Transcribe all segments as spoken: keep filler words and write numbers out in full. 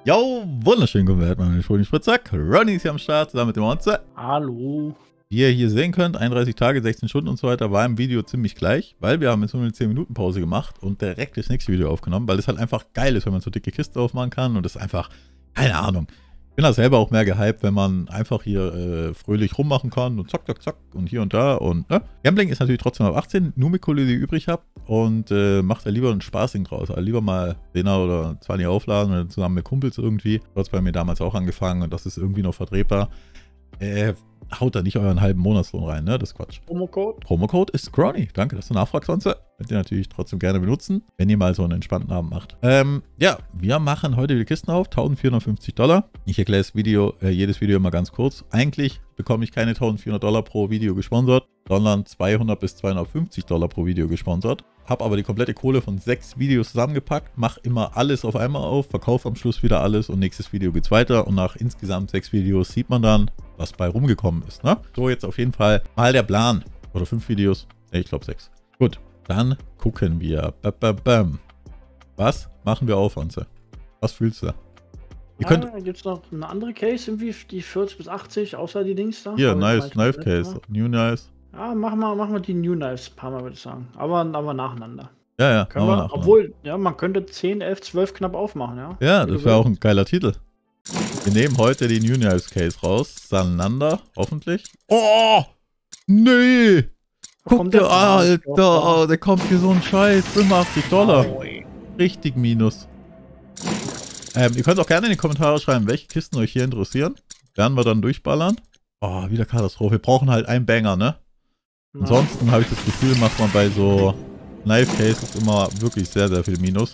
Jo, wunderschön guten Tag, meine Freunde. Spritzsack. Ronny ist hier am Start, zusammen mit dem Monster. Hallo. Wie ihr hier sehen könnt, einunddreißig Tage, sechzehn Stunden und so weiter, war im Video ziemlich gleich, weil wir haben jetzt nur eine zehn Minuten Pause gemacht und direkt das nächste Video aufgenommen, weil es halt einfach geil ist, wenn man so dicke Kisten aufmachen kann und das ist einfach, keine Ahnung. Ich bin da selber auch mehr gehypt, wenn man einfach hier äh, fröhlich rummachen kann und zack, zack, zack und hier und da und ne? Gambling ist natürlich trotzdem ab achtzehn, nur mit Kohle, die ihr übrig habt und äh, macht da lieber ein Spaßding draus. Also lieber mal zehner oder zwanzig aufladen oder zusammen mit Kumpels irgendwie. Das hat bei mir damals auch angefangen und das ist irgendwie noch vertretbar. Äh, haut da nicht euren halben Monatslohn rein, ne? Das ist Quatsch. Promocode? Promocode ist Crony. Danke, dass du nachfragst, sonst. Könnt ihr natürlich trotzdem gerne benutzen, wenn ihr mal so einen entspannten Abend macht. Ähm, ja, wir machen heute die Kisten auf. eintausendvierhundertfünfzig Dollar. Ich erkläre das Video, äh, jedes Video immer ganz kurz. Eigentlich bekomme ich keine eintausendvierhundert Dollar pro Video gesponsert, sondern zweihundert bis zweihundertfünfzig Dollar pro Video gesponsert. Hab aber die komplette Kohle von sechs Videos zusammengepackt, mach immer alles auf einmal auf, verkaufe am Schluss wieder alles und nächstes Video geht's weiter und nach insgesamt sechs Videos sieht man dann, was bei rumgekommen ist. Ne? So, jetzt auf jeden Fall mal der Plan. Oder fünf Videos. Ne, ich glaube sechs. Gut, dann gucken wir. Bam. Was machen wir auf, Hanse? Was fühlst du? Ihr könnt. Ah, gibt es noch eine andere Case, irgendwie die vierzig bis achtzig, außer die Dings da? Hier, Aber nice, ich Knife weiß nicht, Case. New Knives. Ja, machen wir, machen wir die New Knives ein paar Mal, würde ich sagen. Aber, aber nacheinander. Ja, ja. Können wir, obwohl, ja, man könnte zehn, elf, zwölf knapp aufmachen, ja. Ja, das wäre auch ein geiler Titel. Wir nehmen heute die New Knives Case raus. Saneinander, hoffentlich. Oh! Nee! Guck dir, Alter, oh, der kommt hier so ein Scheiß. fünfundachtzig Dollar. Richtig minus. Ähm, ihr könnt auch gerne in die Kommentare schreiben, welche Kisten euch hier interessieren. Werden wir dann durchballern. Oh, wieder Katastrophe. Wir brauchen halt einen Banger, ne? Ja. Ansonsten habe ich das Gefühl, macht man bei so Knife Cases immer wirklich sehr, sehr viel Minus.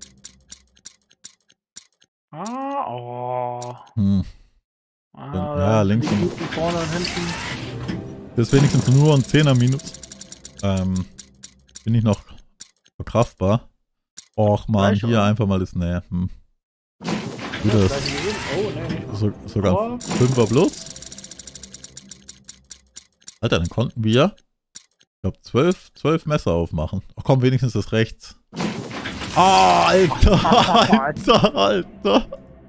Ah, oh. Hm. Ah, ja, links und vorne und hinten. Das ist wenigstens nur ein zehner Minus. Ähm, bin ich noch verkraftbar. Och man, hier einfach mal das, ne. Hm. Wieder das, oh, nee, nicht so, sogar ein fünfer plus. Alter, dann konnten wir, ich glaube, zwölf, zwölf Messer aufmachen. Ach komm, wenigstens das rechts. Oh, Alter, Alter, Alter.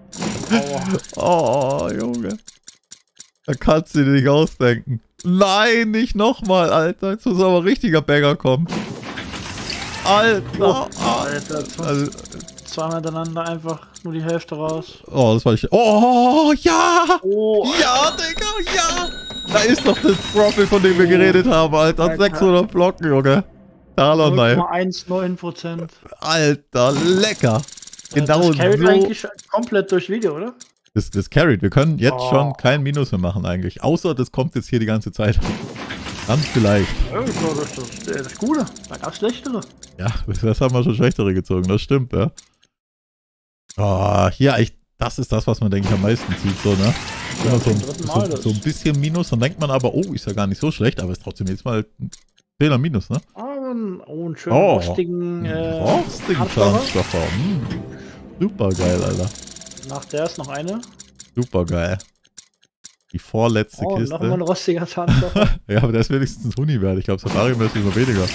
Oh, Junge. Da kannst du dir nicht ausdenken. Nein, nicht nochmal, Alter. Jetzt muss aber ein richtiger Banger kommen. Alter, Alter. Also, zweimal miteinander einfach nur die Hälfte raus. Oh, das war ich. Oh, ja! Oh, ja, Digga, ja! Da ist doch das Profil, von dem wir geredet haben, Alter. Alter. sechshundert Blocken, Junge. Dollar null Komma neunzehn Prozent. Alter, lecker. Genau das carried so. Eigentlich komplett durch Video, oder? Das, das carried. Wir können jetzt oh. schon kein Minus mehr machen eigentlich. Außer das kommt jetzt hier die ganze Zeit. Dann vielleicht. Ja, das war das, das, das Gute. Da gab es schlechtere. Ja, das haben wir schon schlechtere gezogen. Das stimmt, ja. Oh, hier echt. Das ist das, was man, denke ich, am meisten zieht. So, ne? Immer so, ein, so, so ein bisschen Minus. Dann denkt man aber, oh, ist ja gar nicht so schlecht. Aber ist trotzdem jetzt mal ein Fehler Minus, ne? Oh, oh einen schönen oh, rostigen, äh, rostigen Zahnstocher. Hm. Super geil, Alter. Nach der ist noch eine. Super geil. Die vorletzte oh, Kiste. Noch mal ein rostiger Zahnstocher. Ja, aber der ist wenigstens Huni wert. Ich glaube, Safari ist noch weniger.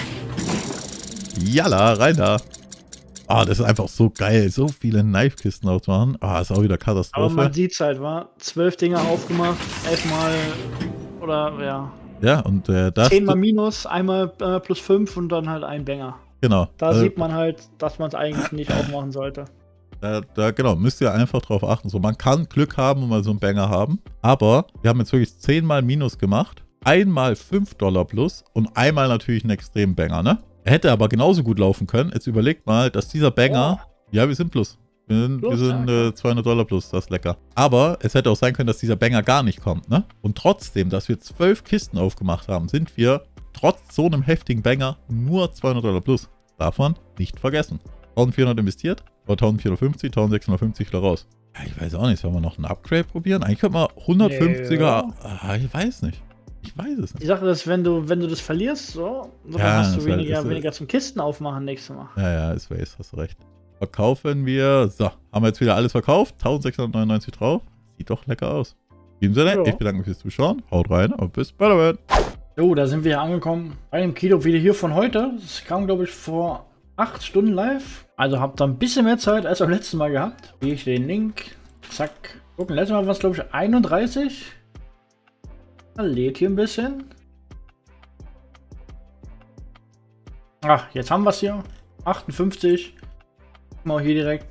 Jalla, rein da. Ah, das ist einfach so geil. So viele Knife-Kisten aufzumachen. Ah, ist auch wieder Katastrophe. Aber man sieht's halt, war zwölf Dinger aufgemacht, elfmal oder ja. Ja, und äh, das. Zehnmal Minus, einmal äh, plus fünf und dann halt ein Banger. Genau. Da also, sieht man halt, dass man es eigentlich nicht aufmachen sollte. Da, da, genau, müsst ihr einfach drauf achten. So, man kann Glück haben und mal so einen Banger haben. Aber wir haben jetzt wirklich zehnmal Minus gemacht. Einmal fünf Dollar plus und einmal natürlich einen extremen Banger, ne? Er hätte aber genauso gut laufen können. Jetzt überlegt mal, dass dieser Banger... Oh. Ja, wir sind plus. Wir sind, plus, wir sind ja, äh, zweihundert Dollar plus, das ist lecker. Aber es hätte auch sein können, dass dieser Banger gar nicht kommt, ne? Und trotzdem, dass wir zwölf Kisten aufgemacht haben, sind wir trotz so einem heftigen Banger nur zweihundert Dollar plus. Darf man nicht vergessen. eintausendvierhundert investiert, oder eintausendvierhundertfünfzig, eintausendsechshundertfünfzig wieder raus. Ja, ich weiß auch nicht, sollen wir noch ein Upgrade probieren? Eigentlich könnte man hundertfünfziger... Nee, ah, ich weiß nicht. Ich weiß es nicht. Die Sache ist, wenn du, wenn du das verlierst, so, dann ja, hast du weniger, halt, weniger zum Kisten aufmachen nächstes Mal. Ja, ja, ist ways, hast du recht. Verkaufen wir. So, haben wir jetzt wieder alles verkauft. eintausendsechshundertneunundneunzig drauf. Sieht doch lecker aus. In diesem Sinne, ja. Ich bedanke mich fürs Zuschauen. Haut rein und bis bald. Jo, da sind wir angekommen bei dem Kilo-Video hier von heute. Das kam, glaube ich, vor acht Stunden live. Also habt ihr ein bisschen mehr Zeit als beim letzten Mal gehabt. Hier ich den Link. Zack. Gucken, letztes Mal war es glaube ich einunddreißig. Da lädt hier ein bisschen. Ach, jetzt haben wir es hier. achtundfünfzig. Mal hier direkt.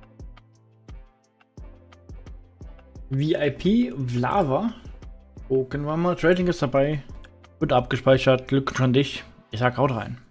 V I P Vlava. Gucken wir mal. Trading ist dabei. Wird abgespeichert. Glückwunsch an dich. Ich sag, haut rein.